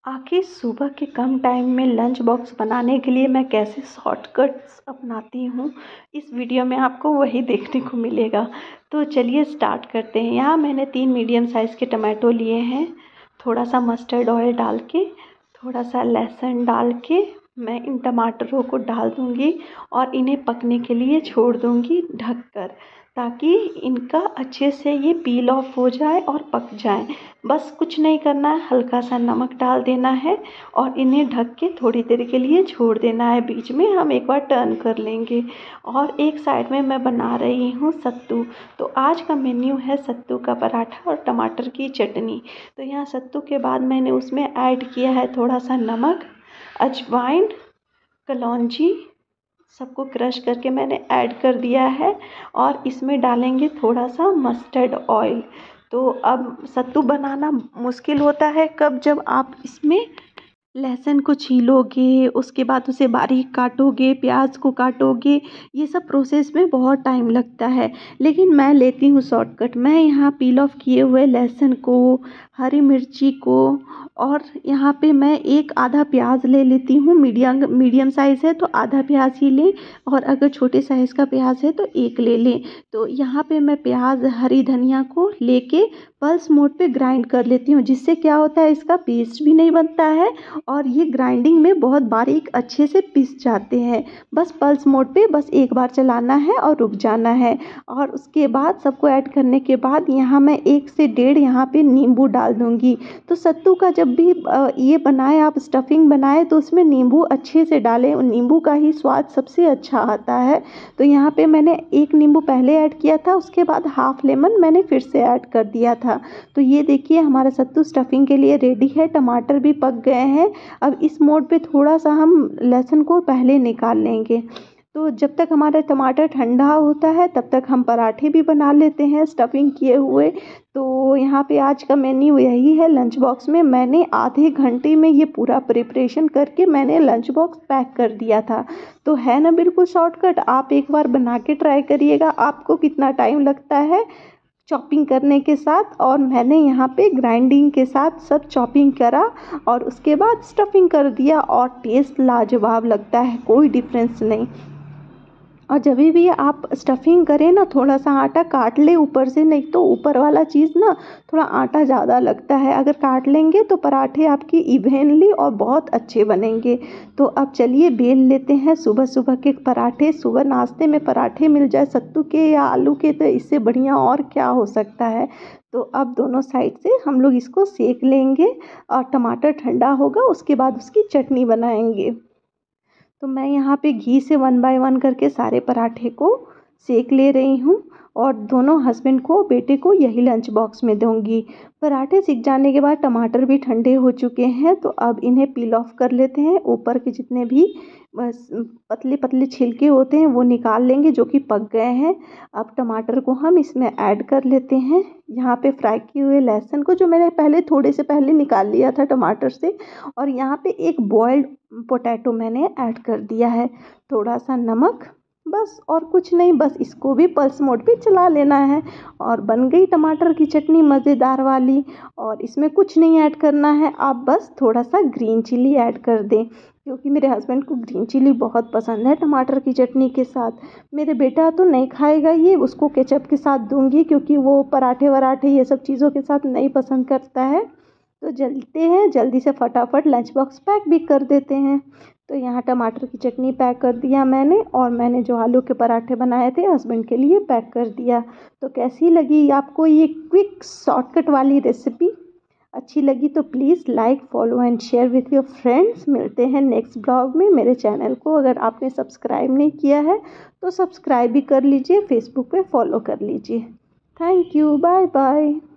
आखिर सुबह के कम टाइम में लंच बॉक्स बनाने के लिए मैं कैसे शॉर्टकट्स अपनाती हूँ, इस वीडियो में आपको वही देखने को मिलेगा। तो चलिए स्टार्ट करते हैं। यहाँ मैंने 3 मीडियम साइज़ के टमाटो लिए हैं। थोड़ा सा मस्टर्ड ऑयल डाल के, थोड़ा सा लहसुन डाल के मैं इन टमाटरों को डाल दूँगी और इन्हें पकने के लिए छोड़ दूँगी ढककर, ताकि इनका अच्छे से ये पील ऑफ हो जाए और पक जाए। बस कुछ नहीं करना है, हल्का सा नमक डाल देना है और इन्हें ढक के थोड़ी देर के लिए छोड़ देना है। बीच में हम एक बार टर्न कर लेंगे। और एक साइड में मैं बना रही हूँ सत्तू। तो आज का मेन्यू है सत्तू का पराठा और टमाटर की चटनी। तो यहाँ सत्तू के बाद मैंने उसमें ऐड किया है थोड़ा सा नमक, अजवाइन, कलौंजी, सबको क्रश करके मैंने ऐड कर दिया है। और इसमें डालेंगे थोड़ा सा मस्टर्ड ऑयल। तो अब सत्तू बनाना मुश्किल होता है कब, जब आप इसमें लहसुन को छीलोगे, उसके बाद उसे बारीक काटोगे, प्याज को काटोगे, ये सब प्रोसेस में बहुत टाइम लगता है। लेकिन मैं लेती हूँ शॉर्टकट। मैं यहाँ पील ऑफ किए हुए लहसुन को, हरी मिर्ची को, और यहाँ पे मैं एक आधा प्याज ले लेती हूँ। मीडियम साइज़ है तो आधा प्याज ही लें, और अगर छोटे साइज़ का प्याज है तो एक ले लें। तो यहाँ पे मैं प्याज, हरी धनिया को लेके पल्स मोड पे ग्राइंड कर लेती हूँ, जिससे क्या होता है, इसका पेस्ट भी नहीं बनता है और ये ग्राइंडिंग में बहुत बारीक अच्छे से पिस जाते हैं। बस पल्स मोड पे बस एक बार चलाना है और रुक जाना है। और उसके बाद सबको ऐड करने के बाद यहाँ मैं 1 से 1.5 यहाँ पे नींबू डाल दूँगी। तो सत्तू का जब भी ये बनाए, आप स्टफिंग बनाए, तो उसमें नींबू अच्छे से डालें। नींबू का ही स्वाद सबसे अच्छा आता है। तो यहाँ पे मैंने 1 नींबू पहले ऐड किया था, उसके बाद हाफ लेमन मैंने फिर से ऐड कर दिया था। तो ये देखिए हमारा सत्तू स्टफिंग के लिए रेडी है। टमाटर भी पक गए हैं। अब इस मोड पे थोड़ा सा हम लहसुन को पहले निकाल लेंगे। तो जब तक हमारा टमाटर ठंडा होता है तब तक हम पराठे भी बना लेते हैं स्टफिंग किए हुए। तो यहाँ पे आज का मेन्यू यही है। लंच बॉक्स में मैंने आधे घंटे में ये पूरा प्रिपरेशन करके मैंने लंच बॉक्स पैक कर दिया था। तो है ना बिल्कुल शॉर्टकट। आप एक बार बना के ट्राई करिएगा। आपको कितना टाइम लगता है चॉपिंग करने के साथ, और मैंने यहाँ पे ग्राइंडिंग के साथ सब चॉपिंग करा और उसके बाद स्टफिंग कर दिया, और टेस्ट लाजवाब लगता है, कोई डिफरेंस नहीं। और जब भी आप स्टफिंग करें ना, थोड़ा सा आटा काट ले ऊपर से, नहीं तो ऊपर वाला चीज़ ना थोड़ा आटा ज़्यादा लगता है। अगर काट लेंगे तो पराठे आपकी इवेनली और बहुत अच्छे बनेंगे। तो अब चलिए बेल लेते हैं सुबह सुबह के पराठे। सुबह नाश्ते में पराठे मिल जाए सत्तू के या आलू के, तो इससे बढ़िया और क्या हो सकता है। तो अब दोनों साइड से हम लोग इसको सेक लेंगे और टमाटर ठंडा होगा, उसके बाद उसकी चटनी बनाएंगे। तो मैं यहाँ पे घी से 1 बाय 1 करके सारे पराठे को सेक ले रही हूँ, और दोनों हस्बैंड को, बेटे को यही लंच बॉक्स में दूँगी। पराठे सीख जाने के बाद टमाटर भी ठंडे हो चुके हैं, तो अब इन्हें पील ऑफ कर लेते हैं। ऊपर के जितने भी बस पतले पतले छिलके होते हैं वो निकाल लेंगे, जो कि पक गए हैं। अब टमाटर को हम इसमें ऐड कर लेते हैं। यहाँ पे फ्राई किए हुए लहसुन को, जो मैंने पहले थोड़े से पहले निकाल लिया था टमाटर से, और यहाँ पे एक बॉइल्ड पोटैटो मैंने ऐड कर दिया है। थोड़ा सा नमक, बस और कुछ नहीं। बस इसको भी पल्स मोड पे चला लेना है और बन गई टमाटर की चटनी मज़ेदार वाली। और इसमें कुछ नहीं ऐड करना है, आप बस थोड़ा सा ग्रीन चिली ऐड कर दें, क्योंकि मेरे हस्बैंड को ग्रीन चिली बहुत पसंद है टमाटर की चटनी के साथ। मेरे बेटा तो नहीं खाएगा ये, उसको केचप के साथ दूंगी, क्योंकि वो पराठे वराठे ये सब चीज़ों के साथ नहीं पसंद करता है। तो चलते हैं, जल्दी से फटाफट लंच बॉक्स पैक भी कर देते हैं। तो यहाँ टमाटर की चटनी पैक कर दिया मैंने, और मैंने जो आलू के पराठे बनाए थे हस्बैंड के लिए पैक कर दिया। तो कैसी लगी आपको ये क्विक शॉर्टकट वाली रेसिपी? अच्छी लगी तो please like, follow and share with your friends. मिलते हैं नेक्स्ट ब्लॉग में। मेरे चैनल को अगर आपने सब्सक्राइब नहीं किया है तो सब्सक्राइब भी कर लीजिए, फेसबुक पे फॉलो कर लीजिए। Thank you, bye bye.